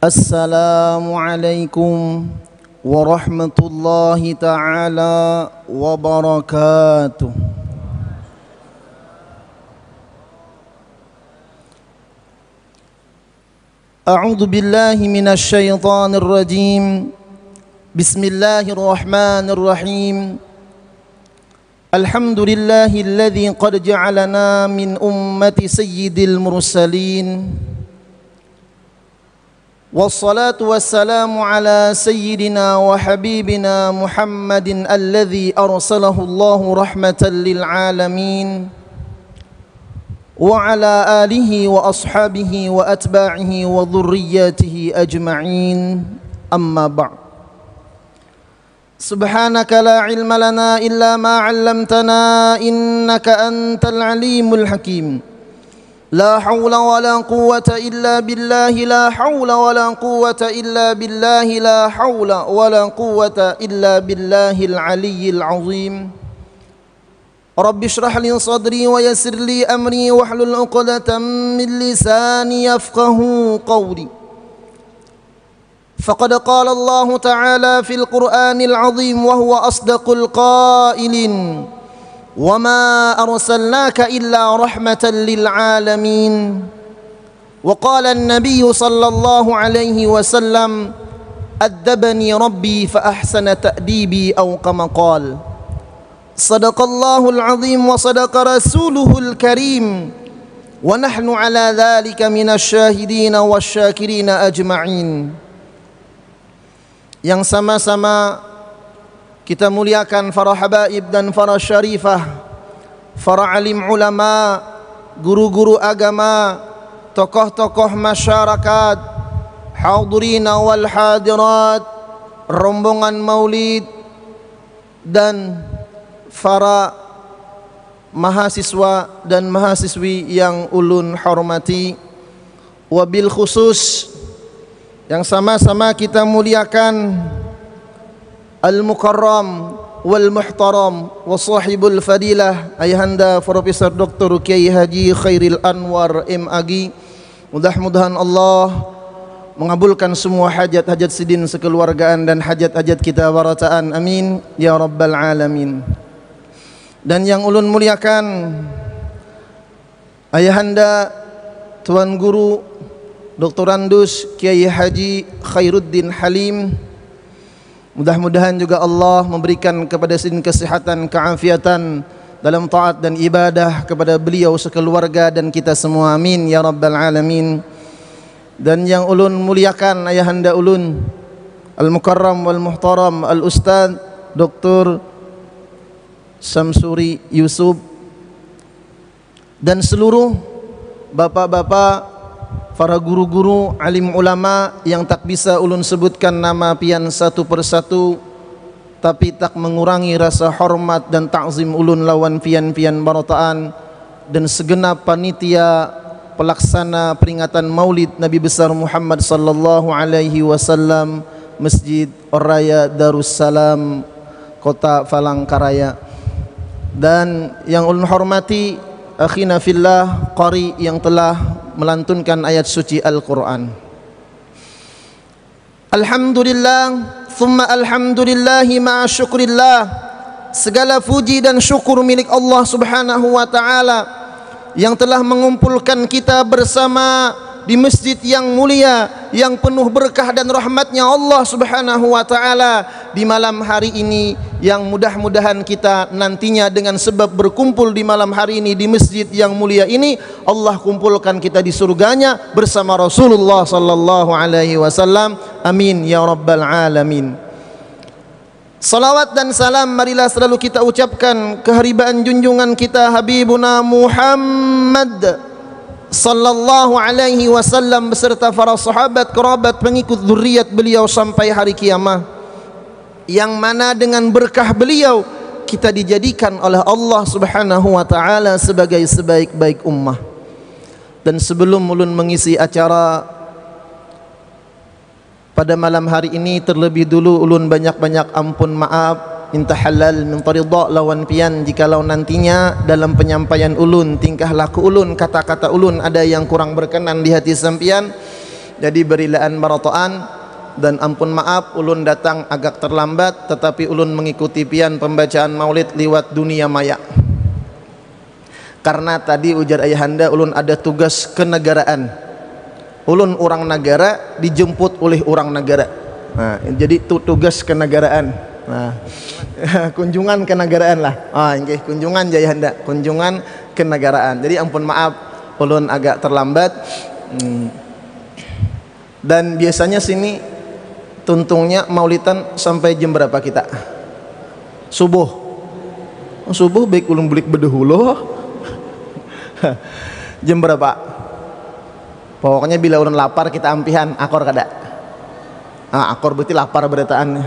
Assalamualaikum warahmatullahi ta'ala wabarakatuh. A'udzu billahi minasy syaithanir rajim. Bismillahirrahmanirrahim. Alhamdulillahilladzi qad ja'alana min ummati sayyidil mursalin. Wassalatu wassalamu ala sayyidina wa habibina Muhammadin alladzi arsalahu Allahu rahmatan lil alamin wa ala alihi wa ashabihi wa atba'ihi wa dhurriyyatihi ajma'in, amma ba'd. Subhanaka la ilma lana illa ma 'allamtana innaka antal alimul hakim. La haula wala quwwata illa billahi, la haula wala quwwata illa billahi, la haula wala quwwata illa billahil aliyyil azim. Rabbi shrah li sadri wa yassir li amri wahlul 'uqdatam min lisani yafqahu qawli. Faqad qala Allah ta'ala fil Qur'anil 'azim wa huwa asdaqul qailin. وَمَا أَرْسَلْنَاكَ إِلَّا رَحْمَةً لِلْعَالَمِينَ. وقال النبي صلى الله عليه وسلم أدبني ربي فأحسن تأديبي أو كما قال. صدق الله العظيم وصدق رسوله الكريم ونحن على ذلك من الشاهدين والشاكرين أجمعين. Yang sama-sama kita muliakan para habaib dan para syarifah, para alim ulama, guru-guru agama, tokoh-tokoh masyarakat, hadirina wal hadirat, rombongan maulid, dan para mahasiswa dan mahasiswi yang ulun hormati. Wabil khusus yang sama-sama kita muliakan Al-Mukarram wal Muhtaram wa sahibul fadilah Ayahanda Profesor Dr. Kiai Haji Khairil Anwar MAG. Mudah-mudahan Allah mengabulkan semua hajat-hajat sidin sekeluargaan dan hajat-hajat kita barataan, amin ya rabbal alamin. Dan yang ulun muliakan Ayahanda Tuan Guru Dr. Andus Kiai Haji Khairuddin Halim. Mudah-mudahan juga Allah memberikan kepada sidin kesehatan, keafiatan dalam taat dan ibadah kepada beliau sekeluarga dan kita semua, amin ya rabbal alamin. Dan yang ulun muliakan ayahanda ulun Al-Mukarram wal Muhtaram Al-Ustaz Dr. Samsuri Yusuf dan seluruh bapak-bapak, para guru-guru, alim ulama yang tak bisa ulun sebutkan nama pian satu persatu, tapi tak mengurangi rasa hormat dan ta'zim ulun lawan pian-pian barataan dan segenap panitia pelaksana peringatan Maulid Nabi besar Muhammad sallallahu alaihi wasallam Masjid Raya Darussalam Kota Palangkaraya. Dan yang ulun hormati akhina fillah qari yang telah melantunkan ayat suci Al-Quran. Alhamdulillah, thumma alhamdulillahi ma'a syukrillah. Segala puji dan syukur milik Allah subhanahu wa ta'ala yang telah mengumpulkan kita bersama di masjid yang mulia, yang penuh berkah dan rahmatnya Allah subhanahu wa ta'ala di malam hari ini, yang mudah-mudahan kita nantinya dengan sebab berkumpul di malam hari ini di masjid yang mulia ini, Allah kumpulkan kita di surganya bersama Rasulullah sallallahu alaihi wasallam, amin ya rabbal alamin. Salawat dan salam marilah selalu kita ucapkan keharibaan junjungan kita Habibuna Muhammad sallallahu alaihi wasallam beserta para sahabat, kerabat, pengikut zuriat beliau sampai hari kiamat, yang mana dengan berkah beliau kita dijadikan oleh Allah subhanahu wa ta'ala sebagai sebaik-baik ummah. Dan sebelum ulun mengisi acara pada malam hari ini, terlebih dulu ulun banyak-banyak ampun maaf, minta halal, minta ridha lawan pian jikalau nantinya dalam penyampaian ulun, tingkah laku ulun, kata-kata ulun ada yang kurang berkenan di hati sampian. Jadi berilaan maratoan dan ampun maaf ulun datang agak terlambat, tetapi ulun mengikuti pian pembacaan maulid liwat dunia maya. Karena tadi ujar ayahanda ulun ada tugas kenegaraan. Ulun orang negara dijemput oleh orang negara. Nah, jadi itu tugas kenegaraan. Nah, kunjungan kenegaraan lah. Okay, kunjungan ayahanda, kunjungan kenegaraan. Jadi ampun maaf ulun agak terlambat. Dan biasanya sini tuntungnya maulidan sampai jam berapa kita? Subuh. Subuh baik ulun belik bedahulu. Jam berapa? Pokoknya bila ulun lapar kita ampihan akor kada. Akor berarti lapar beritaannya.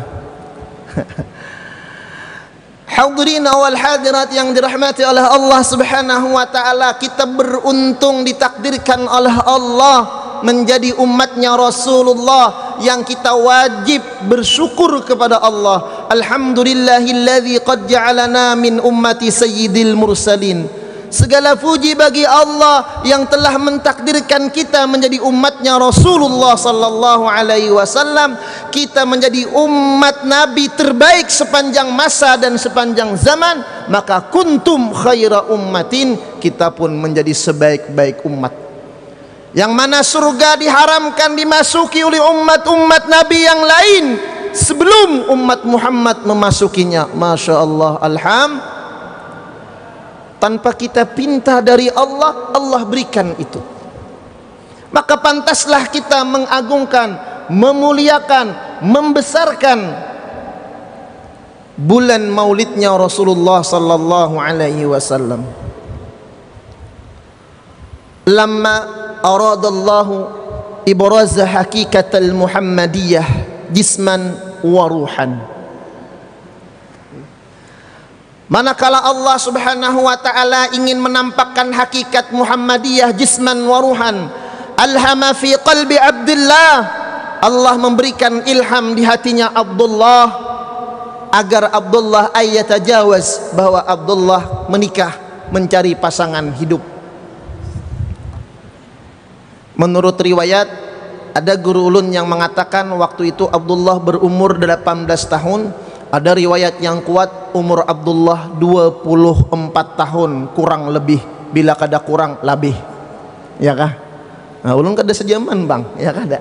Hadirin wal hadirat yang dirahmati oleh Allah Subhanahu wa taala, kita beruntung ditakdirkan oleh Allah menjadi umatnya Rasulullah yang kita wajib bersyukur kepada Allah. Alhamdulillahilladzi qad ja'alana min ummati sayyidil mursalin. Segala puji bagi Allah yang telah mentakdirkan kita menjadi umatnya Rasulullah sallallahu alaihi wasallam. Kita menjadi umat Nabi terbaik sepanjang masa dan sepanjang zaman. Maka kuntum khaira ummatin, kita pun menjadi sebaik-baik umat. Yang mana surga diharamkan dimasuki oleh umat-umat Nabi yang lain sebelum umat Muhammad memasukinya. Masya Allah, alhamdulillah. Tanpa kita pinta dari Allah, Allah berikan itu. Maka pantaslah kita mengagungkan, memuliakan, membesarkan bulan maulidnya Rasulullah sallallahu alaihi wasallam. Lamma aradallahu ibraz hakikatal muhammadiyah jisman wa ruhan. Manakala Allah Subhanahu wa taala ingin menampakkan hakikat Muhammadiyah jisman wa ruhan, alhama fi qalbi Abdullah, Allah memberikan ilham di hatinya Abdullah agar Abdullah ayatajawaz, bahwa Abdullah menikah, mencari pasangan hidup. Menurut riwayat ada guru ulun yang mengatakan waktu itu Abdullah berumur 18 tahun. Ada riwayat yang kuat umur Abdullah 24 tahun kurang lebih, bila kada kurang lebih, ya kah? Nah, ulun kada sejaman bang, ya kada?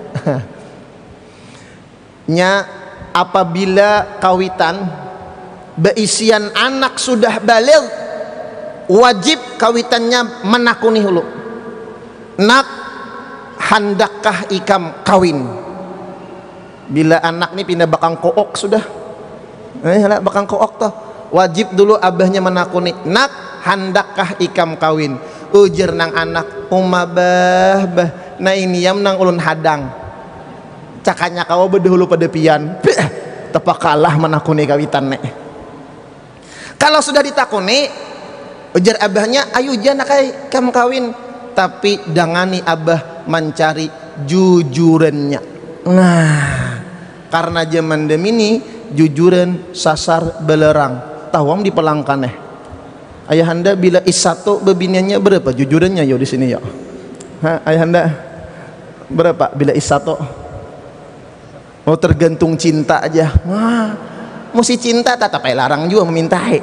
Nya apabila kawitan beisian anak sudah baligh, wajib kawitannya menakuni hulu. Nak, handakkah ikam kawin? Bila anak ni pindah bakang kook sudah. Bakang kook toh, wajib dulu abahnya menakuni, nak handakkah ikam kawin? Ujar nang anak, bah nah ini yang nang ulun hadang cakanya kau bedahulu pada pian tepak kalah menakuni kawitan nek. Kalau sudah ditakuni, ujar abahnya, ayo jangan ikam kawin, tapi dangani abah mencari jujurannya. Nah, karena zaman demini jujuran sasar belerang tawam dipelangkan ayahanda bila is1 bebiniannya berapa jujurannya yo di sini ya? Ayahanda berapa bila is1? Oh, tergantung cinta aja. Mesti cinta tapi larang juga memintai.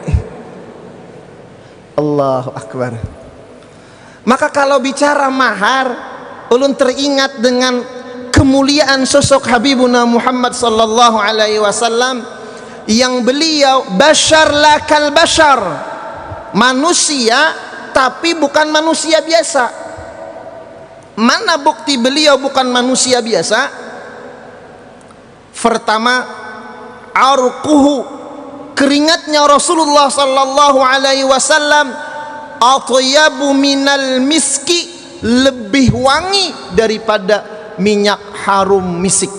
Allahu akbar. Maka kalau bicara mahar, ulun teringat dengan kemuliaan sosok Habibuna Muhammad sallallahu alaihi wasallam yang beliau bashar lakal bashar, manusia tapi bukan manusia biasa. Mana bukti beliau bukan manusia biasa? Pertama, arquhu, keringatnya Rasulullah sallallahu alaihi wasallam atyabu minal miski, lebih wangi daripada minyak harum misik.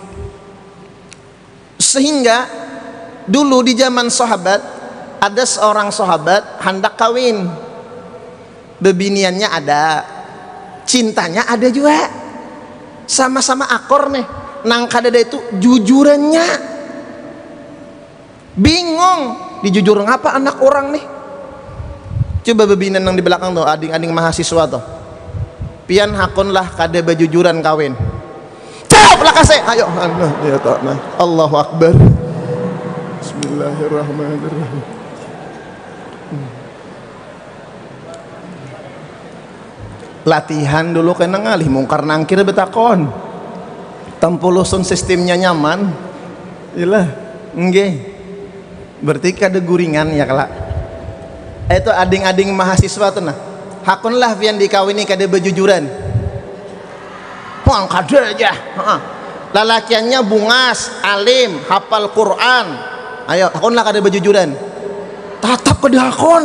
Sehingga dulu di zaman sahabat ada seorang sahabat hendak kawin, bebiniannya ada, cintanya ada juga, sama-sama akor nih, nang kadada itu jujurannya bingung dijujur ngapa anak orang nih. Coba bebinian yang di belakang tuh, ading-ading mahasiswa tuh, pian hakonlah kada bajujuran kawin. lakase. Ayo. Ya ta'ala. Allahu Akbar. Bismillahirrahmanirrahim. Latihan dulu kena ngalih mungkar nangkir betakon. Tampulusun sistemnya nyaman. Iyalah, nggih. Berarti kada guringan ya kelak. Itu ading-ading mahasiswa tuh nah. Hakunlah pian dikawini kada bejujuran. Puang kada aja. Lalakiannya bungas, alim, hafal Quran. Ayo, hakunlah kada bejujuran. Tatap kada hakun.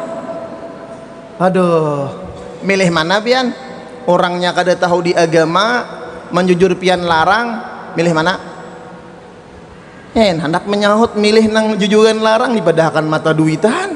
Aduh. Milih mana pian? Orangnya kada tahu di agama, menjujur pian larang, milih mana? Hendak menyahut milih nang jujuran larang dipadahakan mata duitan.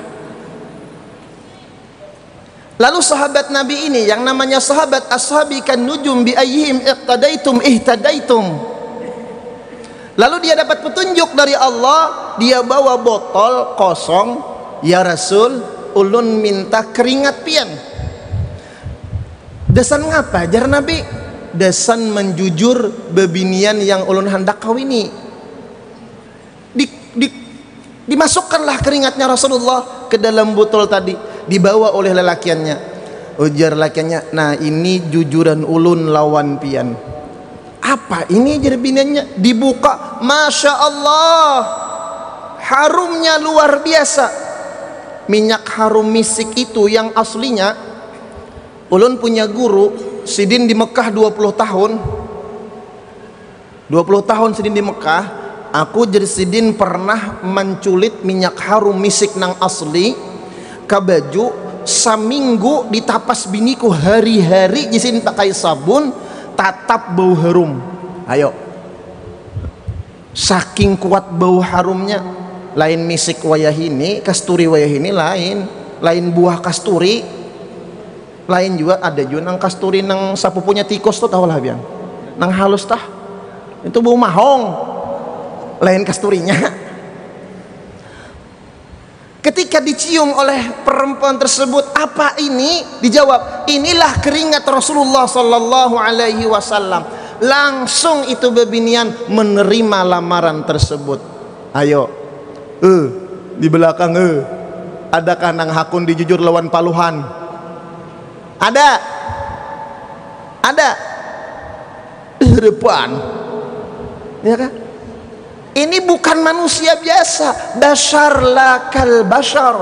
Lalu sahabat Nabi ini yang namanya sahabat ashabi kan nujum bi ayyihim iqtadaitum ihtadaitum. Lalu dia dapat petunjuk dari Allah, dia bawa botol kosong, ya Rasul, ulun minta keringat pian. Desan ngapa jar Nabi? Desan menjujur bebinian yang ulun hendak kawini. Dimasukkanlah keringatnya Rasulullah ke dalam botol tadi, dibawa oleh lelakiannya. Ujar lelakiannya, nah ini jujuran ulun lawan pian. Apa ini jar biniannya? Dibuka, Masya Allah, harumnya luar biasa. Minyak harum misik itu yang aslinya, ulun punya guru sidin di Mekah 20 tahun. 20 tahun sidin di Mekah. Aku jadi sidin pernah menculit minyak harum misik nang asli ke baju. Saminggu ditapas biniku hari-hari jisin pakai sabun tatap bau harum. Ayo, saking kuat bau harumnya. Lain misik wayah ini, kasturi wayah ini lain buah kasturi. Lain juga ada juga nang kasturi nang sapu punya tikus tuh tahu lah biang nang halus tah itu bau mahong, lain kasturinya. Ketika dicium oleh perempuan tersebut, apa ini? Dijawab, inilah keringat Rasulullah sallallahu alaihi wasallam. Langsung itu bebinian menerima lamaran tersebut. Ayo, di belakang adakah nang hakun dijujur lawan paluhan? Ada depan, ya kan? Ini bukan manusia biasa, bashar lakal bashar.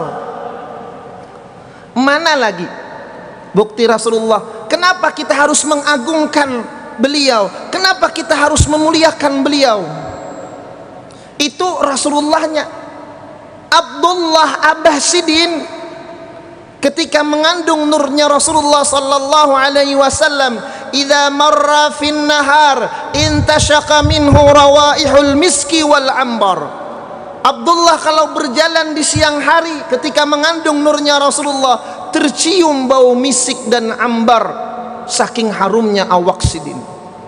Mana lagi bukti Rasulullah? Kenapa kita harus mengagungkan beliau? Kenapa kita harus memuliakan beliau? Itu Rasulullahnya. Abdullah Abah Sidin ketika mengandung nurnya Rasulullah sallallahu alaihi wasallam, idza marra fin nahar intashaqa minhu rawaihul miski wal ambar. Abdullah kalau berjalan di siang hari ketika mengandung nurnya Rasulullah, tercium bau misik dan ambar saking harumnya awak Sidin.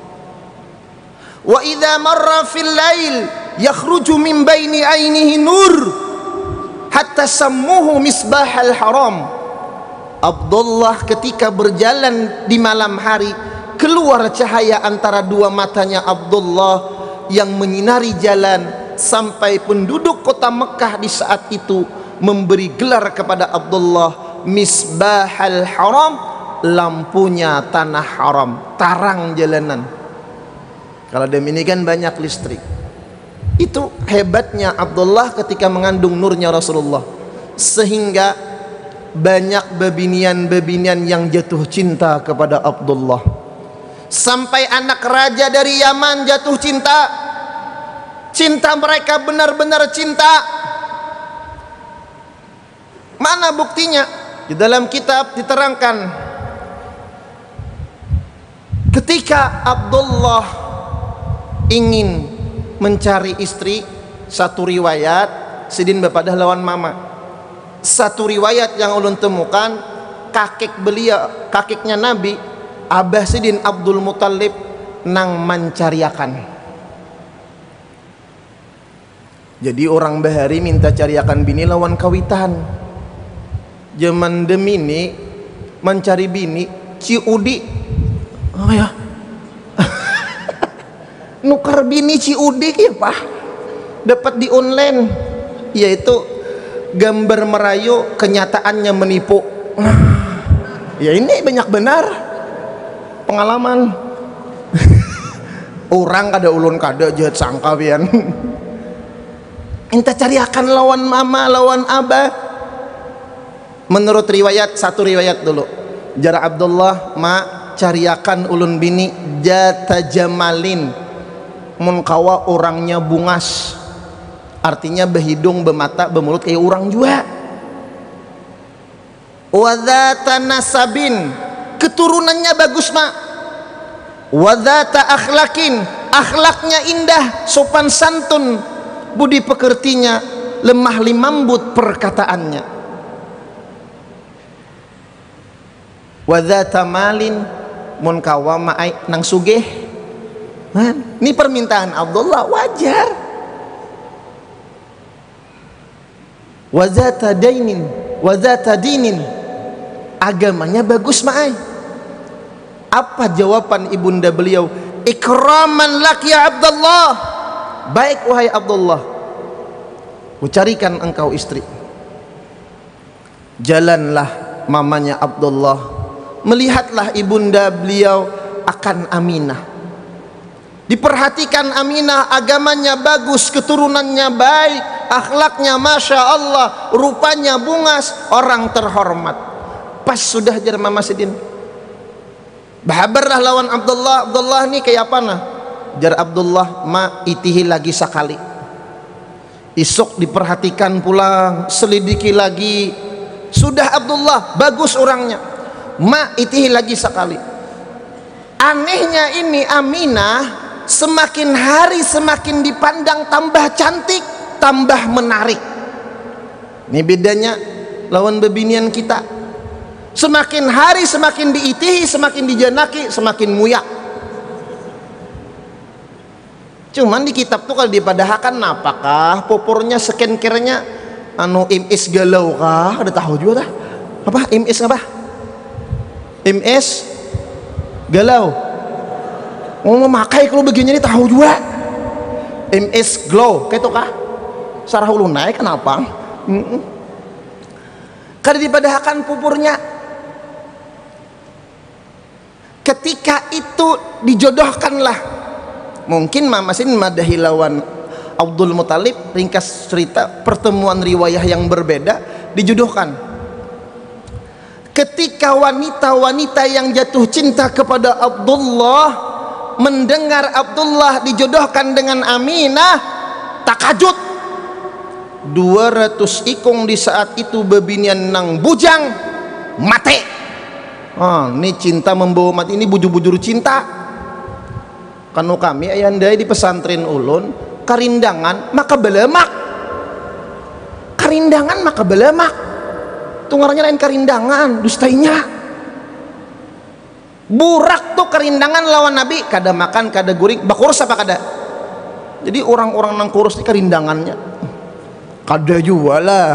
Wa idza marra fil lail yakhruju min baini ainihi nur hatta sammuhu misbahal haram. Abdullah ketika berjalan di malam hari, keluar cahaya antara dua matanya Abdullah yang menyinari jalan, sampai penduduk kota Mekah di saat itu memberi gelar kepada Abdullah misbahal haram, lampunya tanah haram, tarang jalanan. Kalau demi ini kan banyak listrik. Itu hebatnya Abdullah ketika mengandung nurnya Rasulullah, sehingga banyak bebinian-bebinian yang jatuh cinta kepada Abdullah. Sampai anak raja dari Yaman jatuh cinta. Cinta mereka benar-benar cinta. Mana buktinya? Di dalam kitab diterangkan, ketika Abdullah ingin mencari istri, satu riwayat Sidin bepadah lawan mama. Satu riwayat yang ulun temukan, kakeknya Nabi Abah Sidin Abdul Muttalib nang mencariakan. Jadi orang bahari minta cariakan bini lawan kawitan. Zaman demini mencari bini ciudi. Oh ya. nukar bini ciudik ya Pak, dapat di online, yaitu gambar merayu kenyataannya menipu. Ya ini banyak benar pengalaman. Orang kada ulun kada jahat sangka pian. Enta cariakan lawan mama lawan abah. Menurut riwayat, satu riwayat dulu, jara Abdullah, ma cariakan ulun bini jata jamalin, mun kawa orangnya bungas, artinya behidung bemata bemulut kayak orang jua. Wadata nasabin, keturunannya bagus mak. Wadata akhlakin, akhlaknya indah, sopan santun, budi pekertinya lemah limambut perkataannya. Wadata malin, mun kawa ma'ai nang sugih. Ini permintaan Abdullah wajar. Wazata dainin, wazata dinin, agamanya bagus ma'ai. Apa jawaban ibunda beliau? Ikraman lak ya Abdullah, baik wahai Abdullah, kucarikan engkau istri. Jalanlah mamanya Abdullah, melihatlah ibunda beliau akan Aminah. Diperhatikan Aminah, agamanya bagus, keturunannya baik, akhlaknya masya Allah, rupanya bungas, orang terhormat. Pas sudah jar Mama Sidin, bahabarlah lawan Abdullah. Abdullah ini kayak apa nah? Jar Abdullah, ma itihi lagi sekali. Isuk diperhatikan pulang, selidiki lagi. Sudah Abdullah, bagus orangnya. Ma itihi lagi sekali. Anehnya ini Aminah semakin hari semakin dipandang tambah cantik, tambah menarik. Ini bedanya lawan bebinian kita. Semakin hari semakin diitihi, semakin dijanaki, semakin muyak. Cuman di kitab tuh kalau dipadahakan apakah popornya skincare-nya anu imis galau kah? Ada tahu juga dah. Apa imis apa? MS galau. Mau memakai kalau begini tahu juga. MS glow, kayak itu kah? Sarah ulun naik kenapa? Kada dipadahakan pupurnya. Ketika itu dijodohkanlah, mungkin Mama Sin madahi lawan Abdul Muthalib, ringkas cerita pertemuan riwayah yang berbeda, dijodohkan. Ketika wanita-wanita yang jatuh cinta kepada Abdullah mendengar Abdullah dijodohkan dengan Aminah, takajut. 200 ikung di saat itu bebinian nang bujang mate. Ini cinta membawa mati, ini bujur-bujur cinta. Kanu kami ayandai di pesantren ulun, karindangan maka belemak. Karindangan maka belemak. Tungarnya lain karindangan, dustainya. Burak tuh karindangan lawan Nabi, kada makan, kada guring, bakurus apa kada? Jadi orang-orang nang kurus ini karindangannya. Kada juga lah.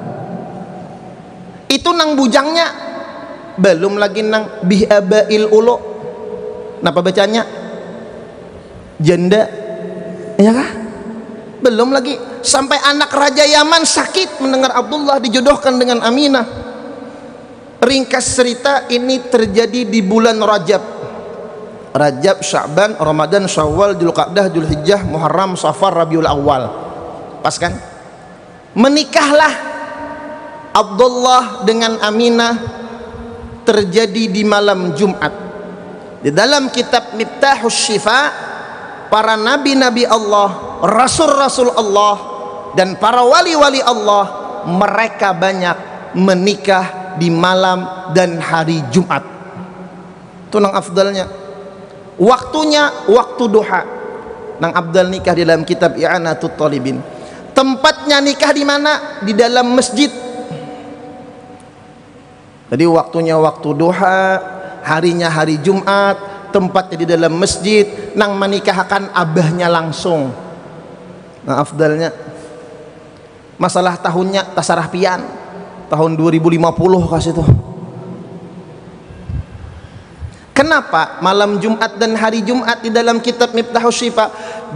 Itu nang bujangnya. Belum lagi nang bihabail ulo. Napa bacanya? Janda. Ya kah? Belum lagi sampai anak Raja Yaman sakit mendengar Abdullah dijodohkan dengan Aminah. Ringkas cerita ini terjadi di bulan Rajab. Rajab, Sya'ban, Ramadan, Syawal, Dzulqa'dah, Dzulhijjah, Muharram, Safar, Rabiul Awal. Pas kan? Menikahlah Abdullah dengan Aminah terjadi di malam Jumat. Di dalam kitab Miftahus Syifa, para nabi-nabi Allah, rasul-rasul Allah, dan para wali-wali Allah, mereka banyak menikah di malam dan hari Jumat. Itu nang afdalnya. Waktunya waktu duha. Nang afdal nikah di dalam kitab I'anatut Talibin. Tempatnya nikah di mana? Di dalam masjid. Jadi waktunya waktu duha, harinya hari Jumat, tempatnya di dalam masjid, nang menikahkan abahnya langsung. Nah afdalnya. Masalah tahunnya tasarah pian, tahun 2050 kasih tuh. Kenapa malam Jumat dan hari Jumat di dalam kitab Miftahus Syifa?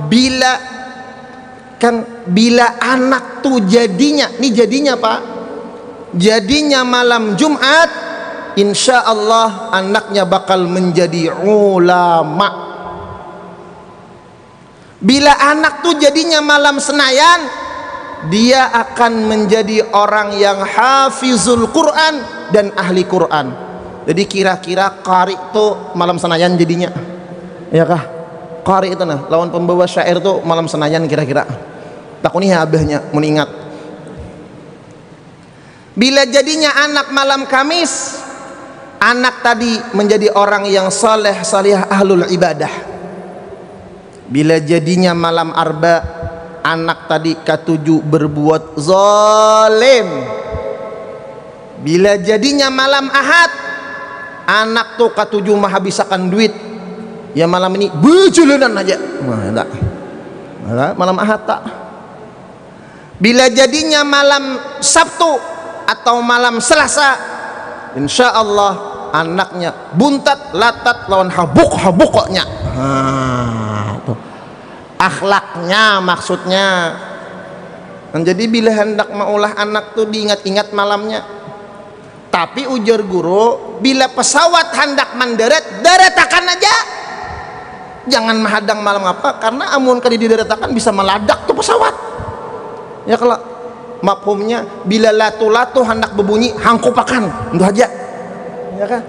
Bila anak tuh jadinya, ini jadinya Pak, jadinya malam Jumat, insya Allah anaknya bakal menjadi ulama. Bila anak tuh jadinya malam Senayan, dia akan menjadi orang yang hafizul Quran dan ahli Quran. Jadi kira-kira qari tuh malam Senayan jadinya, ya kah? Qari itu nah, lawan pembawa syair tuh malam Senayan kira-kira. Takuni abahnya mengingat. Bila jadinya anak malam Kamis, anak tadi menjadi orang yang saleh salihah ahlul ibadah. Bila jadinya malam Arba, anak tadi ketujuh berbuat zalim. Bila jadinya malam Ahad, anak tuh ketujuh menghabiskan duit. Ya malam ini bejelenan aja. Malam Ahad tak. Bila jadinya malam Sabtu atau malam Selasa, insya Allah anaknya buntat latat lawan habuk-habuknya. Tuh. Akhlaknya maksudnya. Jadi bila hendak maulah anak tuh diingat-ingat malamnya. Tapi ujar guru, bila pesawat hendak mendarat, daratakan aja. Jangan menghadang malam apa, karena amun kali didaratakan bisa meledak tuh pesawat. Ya kalau mafhumnya, bila latu-latu hendak berbunyi, hangkupakan, itu aja. Ya kan?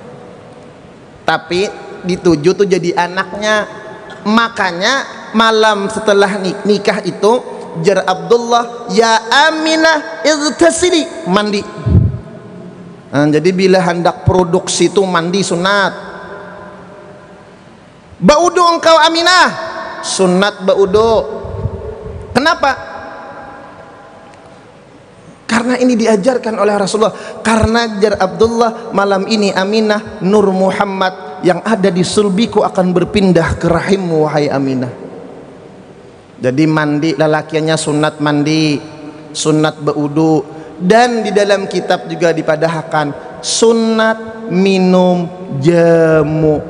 Tapi dituju tuh jadi anaknya. Makanya malam setelah nikah itu jar Abdullah, ya Aminah igtasili, mandi. Nah, jadi bila hendak produksi itu mandi sunat. Baudu engkau Aminah, sunat baudu. Kenapa? Karena ini diajarkan oleh Rasulullah. Karena jar Abdullah, malam ini Aminah Nur Muhammad yang ada di sulbiku akan berpindah ke rahimmu wahai Aminah. Jadi mandi lelakiannya sunat mandi, sunat baudu, dan di dalam kitab juga dipadahkan sunat minum jamu.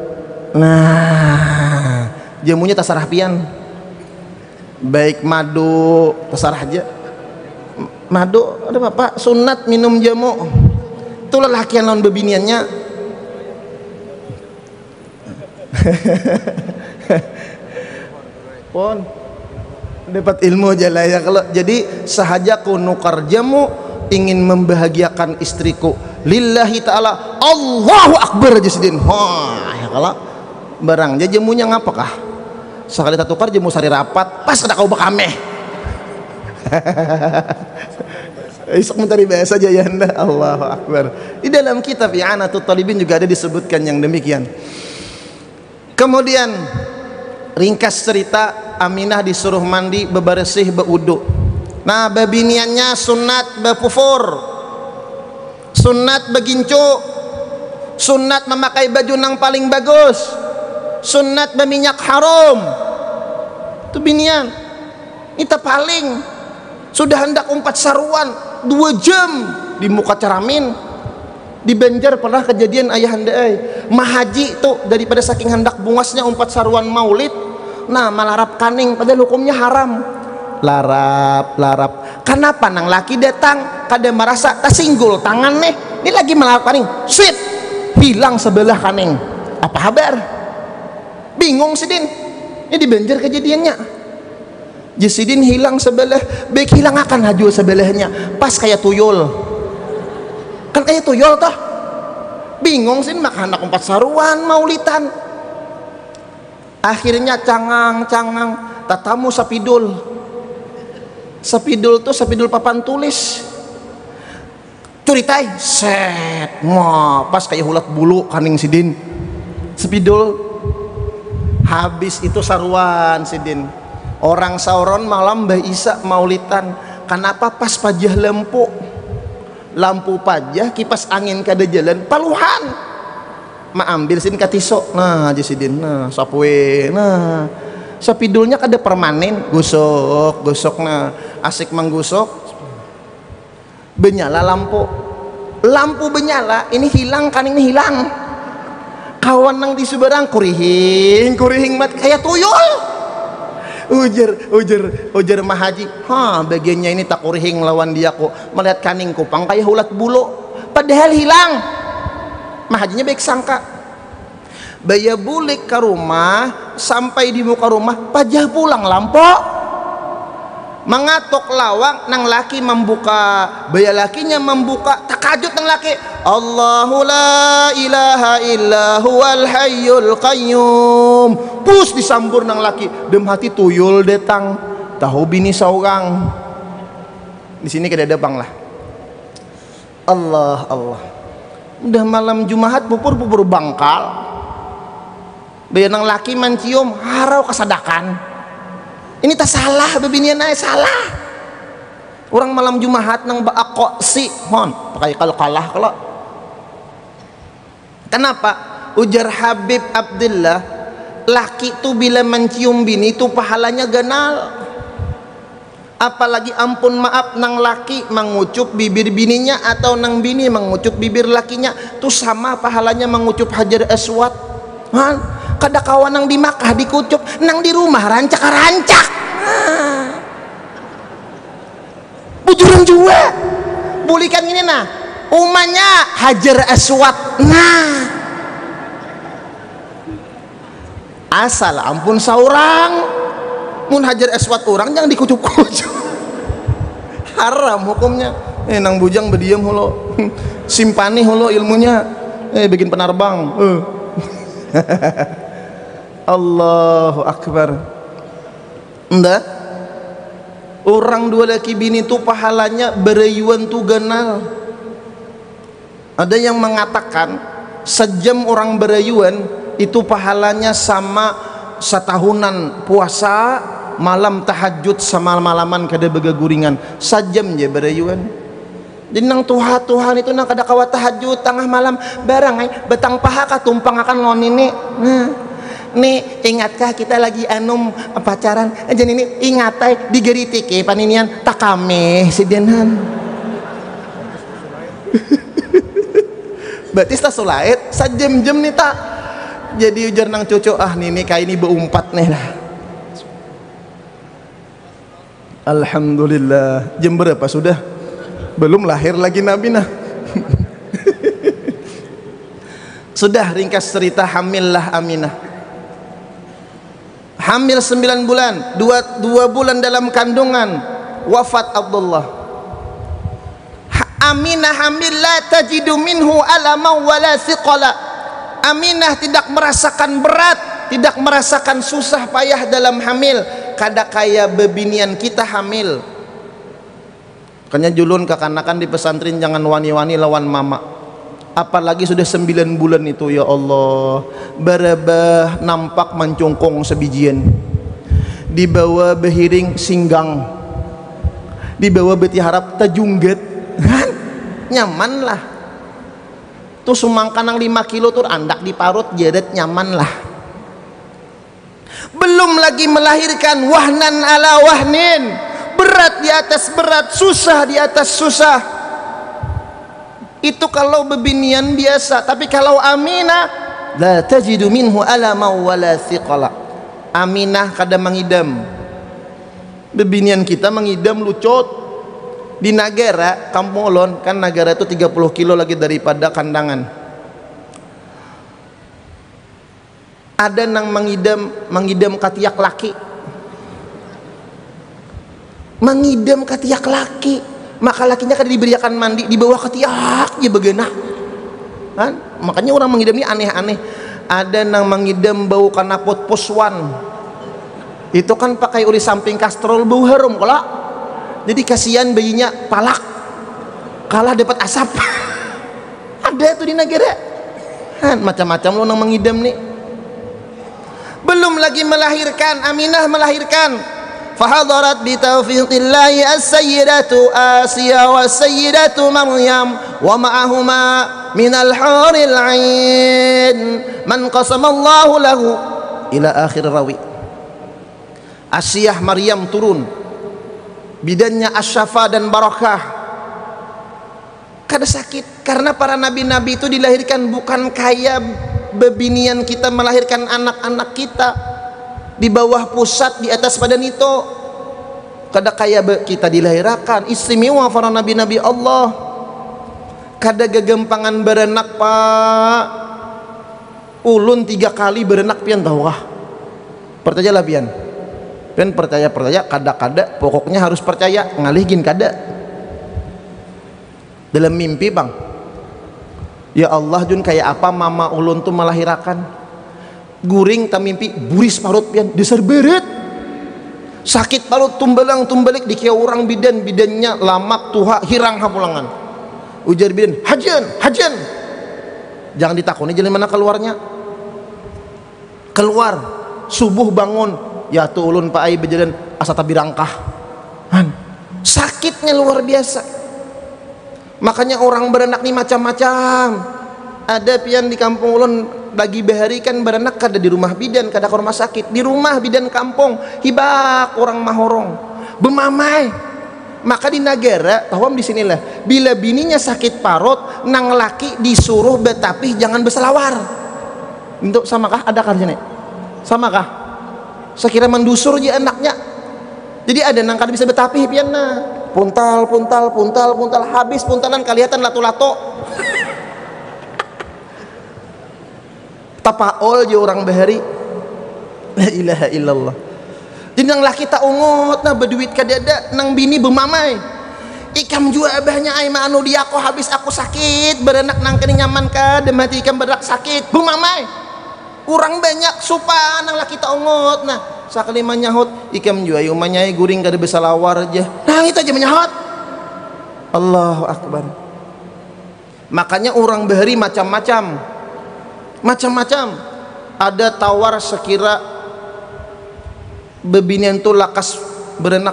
Nah, jamunya tasarah pian, baik madu tasarah aja. Madu ada bapak sunat minum jamu. Itu lelakian lawan bebiniannya. Pon dapat ilmu aja lah ya. Kalau jadi sahajaku nukar jamu, ingin membahagiakan istriku lillahi ta'ala, Allahu Akbar aja sidin. Wah ya kalau barang aja jamunya ngapakah sekali tak tukar jamu sari rapat pas ada kau bakameh. Isok mentari bahasa aja ya anda. Allahu Akbar. Di dalam kitab I'anatul Talibin juga ada disebutkan yang demikian. Kemudian ringkas cerita, Aminah disuruh mandi, bebersih, berwudu. Nah, babiniannya sunat berpufur, sunat begincu, sunat memakai baju nang paling bagus, sunat berminyak harum. Itu binian. Itu paling sudah hendak 4 saruan 2 jam di muka Caramin. Di Banjar pernah kejadian ayahanda mahaji tuh daripada saking hendak bungasnya 4 saruan maulid, nah malarap kaning padahal hukumnya haram. Larap kenapa nang laki datang kada merasa tersinggul tangan nih, ini lagi malarap kaning sweet hilang sebelah kaning, apa kabar? Bingung sidin, ini di Banjar kejadiannya. Jesidin hilang sebelah, baik hilang akan haju sebelahnya, pas kayak tuyul, kan kayak tuyul toh. Bingung sih mak anak 4 saruan maulitan. Akhirnya cangang tatamu sapidul tuh sapidul papan tulis curitai set wah pas kayak hulat bulu kaning sidin sapidul habis itu saruan sidin. Orang sauron malam Mbah Isa maulitan. Kenapa pas pajah lampu pajah kipas angin kada jalan paluhan ma ambil sin katisok. Nah aja sidin, nah sapwe, nah sapidulnya kada permanen, gosok nah asik menggosok benyala lampu benyala, ini hilang kan, ini hilang kawan nang di seberang kurihing mat kayak tuyul. Ujar Mah Haji, bagiannya ini tak kurihing lawan dia kok, melihat kaning kupang kayak ulat bulu, padahal hilang. Mah Hajinya baik sangka, baya bulik ke rumah, sampai di muka rumah pajah pulang lampok, mengatok lawang nang laki membuka, baya lakinya membuka, takajut nang laki, Allahu la ilaha illa huwal hayyul qayyum. Pus disambur nang laki, dem hati tuyul datang, tahu bini saurang. Di sini kada ada bang lah. Allah. Udah malam Jumat pupur bangkal. Baya nang laki mencium harau kesadakan. Ini tak salah, bebinian aja salah. Orang malam Jumat nang baako si hon, pakai kalau kalah kalau. Kenapa? Ujar Habib Abdullah, laki tu bila mencium bini tu pahalanya ganal. Apalagi ampun maaf nang laki mengucup bibir bininya atau nang bini mengucup bibir lakinya, tu sama pahalanya mengucup Hajar Aswad. Kada kawan nang di Makkah dikucup, nang di rumah rancak-rancak. Bujuran juga. Bulikan ini nah, umanya Hajar Aswad. Asal ampun saurang. Mun Hajar Aswad orang jangan dikucup-kucup. Haram hukumnya. Nang bujang berdiam holo. Simpani holo ilmunya. Bikin penarbang. Allahu Akbar. Enggak. Orang dua laki bini tu pahalanya berayuan tu ganal. Ada yang mengatakan sejam orang berayuan itu pahalanya sama setahunan puasa, malam tahajud sama malaman kada begaguringan. Sajam je berayuan. Jadi nang Tuhan itu nang kada kawa tahajud tengah malam barang betang paha katumpang akan ngon ini. Nih ingatkah kita lagi anum pacaran aja ini ingatai digeritik paninian takame sidenan. Berarti tak sulait sajam-jam nih tak. Jadi ujar nang cucu nini kayak ini beumpat nih lah. Alhamdulillah. Jam berapa sudah? Belum lahir lagi Nabi nah. Sudah ringkas cerita hamillah Aminah. Hamil 9 bulan, 2 bulan dalam kandungan, wafat Abdullah. Aminah hamil la tajidu minhu alama wala thiqala. Aminah tidak merasakan berat, tidak merasakan susah payah dalam hamil. Kada kaya bebinian kita hamil. Makanya julun kekanakan di pesantren jangan wani-wani lawan mama. Apalagi sudah 9 bulan itu ya Allah. Barabah nampak mencongkong sebijian. Di bawah behiring singgang. Di bawah beti harap tajungget. Kan? Nyaman lah. Tuh sumangkan yang 5 kilo tuh andak di parut jadet nyaman lah. Belum lagi melahirkan wahnan ala wahnin, berat di atas berat, susah di atas susah. Itu kalau bebinian biasa, tapi kalau Aminah la tajidu minhu alama wala thiqala. Aminah kada mengidam. Bebinian kita mengidam lucut. Di Nagara, Kampung Ulon kan Nagara itu 30 kilo lagi daripada kandangan. Ada nang mengidam katiak laki. Mengidam katiak laki, maka lakinya kada diberikan mandi di bawah ketiak ya begenah. Kan? Makanya orang mengidam ini aneh-aneh. Ada nang mengidam bau kanapot poswan. Itu kan pakai uli samping kastrol bau harum kalau. Jadi kasihan bayinya palak kalah dapat asap. Ada tuh di Nagara. Kan macam-macam lo nang mengidam nih. Belum lagi melahirkan, Aminah melahirkan. Fahadarat bi taufiqillahi as-sayyidatu Asiyah wa sayyidatu Maryam wa ma'ahuma minal huril 'ain man qasamallahu lahu ila akhir rawi. Asiyah Maryam turun. Bidannya Asyafa dan Barakah. Kada sakit karena para nabi-nabi itu dilahirkan bukan kayak bebinian kita melahirkan anak-anak kita di bawah pusat di atas badan itu. Kada kayak kita dilahirkan istimewa para nabi-nabi Allah. Kada gagampangan berenak pak. Ulun 3 kali berenak pian tahu kah? Percayalah pian. Pian percaya kada pokoknya harus percaya ngalihkin kada. Dalam mimpi bang. Ya Allah jun kayak apa mama ulun tuh melahirkan. Guring tak mimpi buris parut pian dasar beret. Sakit parut tumbelang-tumbalik dikira orang bidannya lamak tuha hirang hapulangan. Ujar bidan hajan jangan ditakuni jalan mana keluarnya. Keluar subuh bangun ya tuh ulun pak ai berjalan asa tabirangkah sakitnya luar biasa. Makanya orang beranak nih macam-macam. Ada pian di kampung ulun bagi bahari kan beranak kada di rumah bidan, kada ke rumah sakit, di rumah bidan kampung hibak orang mahorong bemamai. Maka di negara tawam di sinilah bila bininya sakit parut nang laki disuruh betapih jangan berselawar. Untuk samakah ada karjane samakah sekira mendusur je anaknya. Jadi ada nang kada bisa betapih pian na puntal habis puntalan kelihatan lato-lato tapaol je orang bahari. La ilaha illallah. Jadi nang laki tak ungut nah berduit kadada nang bini bemamai. Ikam jua abahnya ai manu dia aku habis aku sakit berenak nang kini nyaman ka demati ikam berak sakit bemamai. Kurang banyak supa nang laki tak ungut nah sakali manyahut ikam jua umanya guring kada besalawar aja. Nah itu aja menyahut. Allahu akbar. Makanya orang bahari macam-macam. Ada tawar sekira bebinian tu lakas berenak.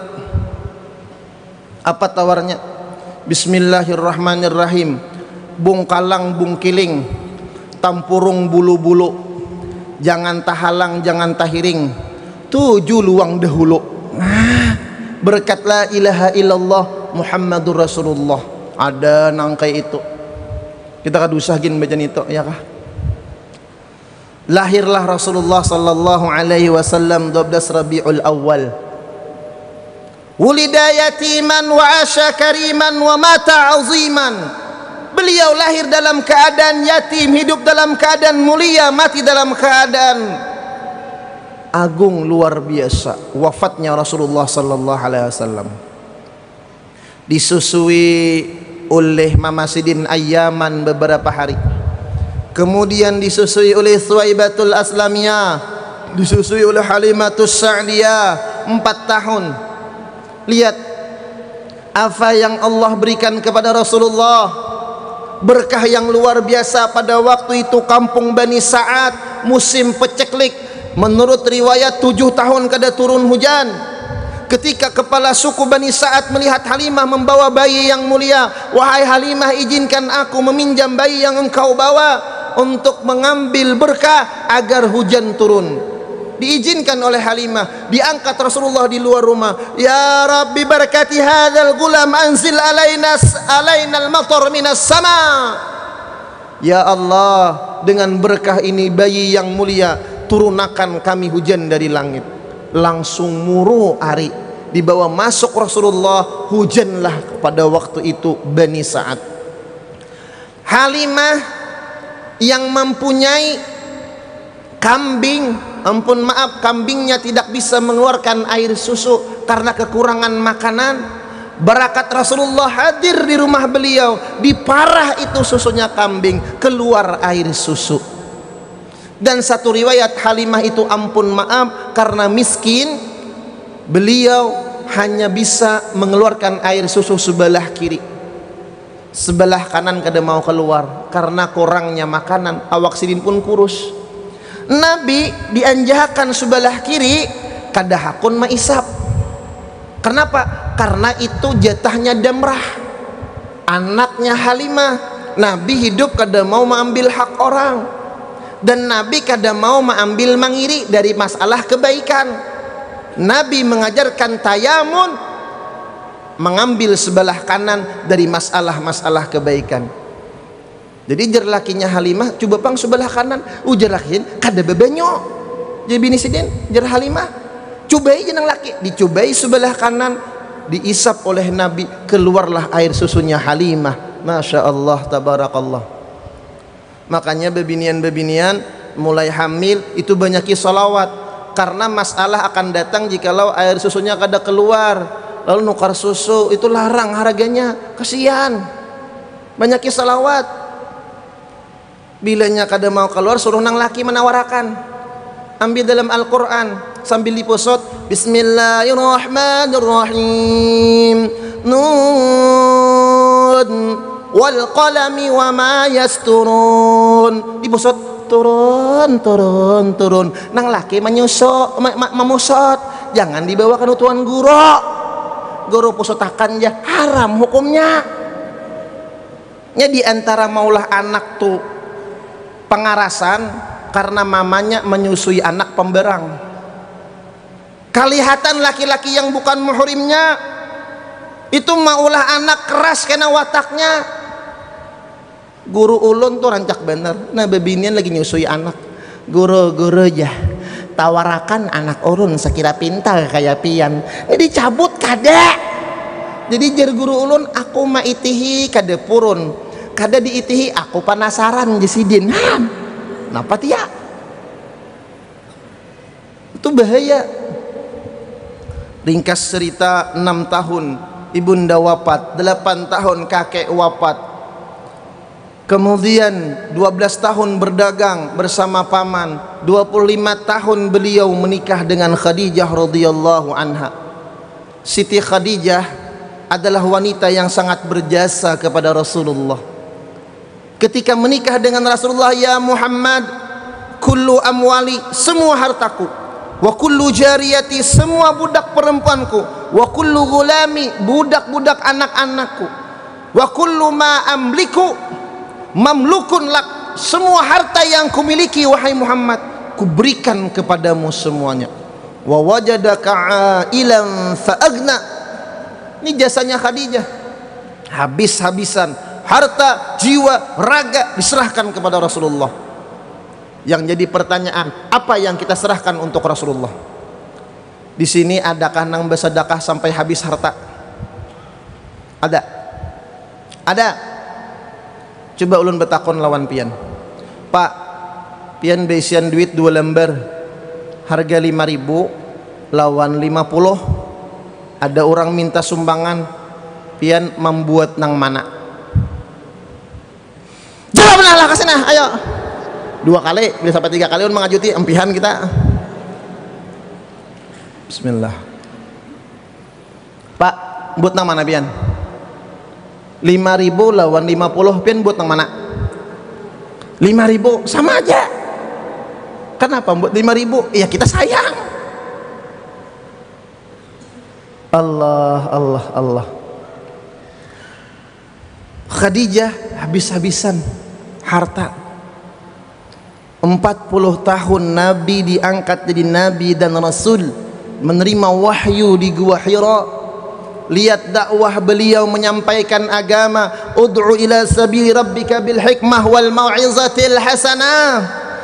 Apa tawarnya? Bismillahirrahmanirrahim. Bung kalang bung kiling, tampurung bulu-bulu, jangan tahalang jangan tahiring, 7 luang dahulu. Berkat la ilaha illallah Muhammadur Rasulullah. Ada nangkai itu. Kita kadusahkin baca itu ya kah? Lahirlah Rasulullah sallallahu alaihi wasallam 12 Rabiul Awal. Wulida yatiman wa asha kariman wa mata aziman. Beliau lahir dalam keadaan yatim, hidup dalam keadaan mulia, mati dalam keadaan agung luar biasa. Wafatnya Rasulullah sallallahu alaihi wasallam disusui oleh Mama Sidin Ayyaman beberapa hari. Kemudian disusui oleh Thuwaibatul Aslamiyah, disusui oleh Halimatus Sa'diyah 4 tahun. Lihat apa yang Allah berikan kepada Rasulullah, berkah yang luar biasa. Pada waktu itu kampung Bani Sa'ad musim peceklik. Menurut riwayat 7 tahun kada turun hujan. Ketika kepala suku Bani Sa'ad melihat Halimah membawa bayi yang mulia, wahai Halimah, izinkan aku meminjam bayi yang engkau bawa untuk mengambil berkah agar hujan turun. Diizinkan oleh Halimah, diangkat Rasulullah di luar rumah. Ya Rabbi barakati hadzal gulam anzil alainal matar minas sama. Ya Allah, dengan berkah ini bayi yang mulia, turunakan kami hujan dari langit. Langsung muru ari dibawa masuk Rasulullah, hujanlah pada waktu itu Bani Sa'ad. Halimah yang mempunyai kambing, ampun maaf, kambingnya tidak bisa mengeluarkan air susu karena kekurangan makanan. Barakat Rasulullah hadir di rumah beliau, diparah itu susunya kambing, keluar air susu. Dan satu riwayat Halimah itu ampun maaf karena miskin, beliau hanya bisa mengeluarkan air susu sebelah kiri, sebelah kanan kada mau keluar karena kurangnya makanan. Awak sidin pun kurus. Nabi dianjahkan sebelah kiri kada hakun maisap. Kenapa? Karena itu jatahnya Damrah, anaknya Halimah. Nabi hidup kada mau mengambil hak orang, dan Nabi kada mau mengambil mangiri dari masalah kebaikan. Nabi mengajarkan tayamun, mengambil sebelah kanan dari masalah-masalah kebaikan. Jadi jar lakinya Halimah coba pang sebelah kanan, ujar lakin kada bebanyo. Jadi bini sidin jar Halimah cobai jenang laki, dicobai sebelah kanan, diisap oleh Nabi, keluarlah air susunya Halimah. Masya Allah, tabarakallah. Makanya bebinian-bebinian mulai hamil itu banyaki salawat, karena masalah akan datang jikalau air susunya kada keluar, lalu nukar susu, itu larang harganya, kasihan. Banyaki salawat. Bilanya kada mau keluar, suruh nang laki menawarakan, ambil dalam Al-Quran sambil dipusot, Bismillahirrahmanirrahim, Nun wal qalami wa ma yasturun, dipusot, turun turun turun, nang laki menyusuk memusot, jangan dibawakan utuan guru pusotakan ya haram hukumnya. Nya diantara maulah anak tuh pengarasan karena mamanya menyusui anak pemberang. Kelihatan laki-laki yang bukan muhrimnya itu maulah anak keras kena wataknya. Guru ulun tuh rancak bener, nah bebinian lagi nyusui anak, guru ya tawarakan anak urun sekira pintar kayak pian, jadi cabut kada. Jadi jar guru ulun, aku maitihi kada purun, kada diitihi aku penasaran jesidin. Kenapa tia? Itu bahaya. Ringkas cerita, 6 tahun ibunda wafat, 8 tahun kakek wafat, kemudian 12 tahun berdagang bersama paman, 25 tahun beliau menikah dengan Khadijah radhiyallahu anha. Siti Khadijah adalah wanita yang sangat berjasa kepada Rasulullah. Ketika menikah dengan Rasulullah, ya Muhammad, kullu amwali, semua hartaku, wa kullu jariyati, semua budak perempuanku, wa kullu gulami, budak-budak anak-anakku, wa kullu ma amliku mamlukun lak, semua harta yang kumiliki wahai Muhammad kuberikan kepadamu semuanya. Wa wajadaka ailan fa agna, ini jasanya Khadijah, habis-habisan harta, jiwa, raga diserahkan kepada Rasulullah. Yang jadi pertanyaan, apa yang kita serahkan untuk Rasulullah? Di sini adakah nang bersedekah sampai habis harta? Ada? Ada? Coba ulun betakon lawan pian, Pak, pian beisian duit 2 lembar harga 5.000 lawan 50, ada orang minta sumbangan, pian membuat nang mana? Jawab lah kasih nah, ayo 2 kali, bila sampai 3 kali ulun mengajuti empihan kita. Bismillah. Pak, buat nang mana pian? 5.000 lawan 50, pian buat nang mana? 5.000 sama aja. Kenapa buat 5.000? Iya kita sayang. Allah. Khadijah habis-habisan harta. 40 tahun Nabi diangkat jadi Nabi dan Rasul, menerima wahyu di Gua Hira. Lihat dakwah beliau menyampaikan agama, ud'u ila sabili rabbika bil hikmah wal mau'izatil hasanah.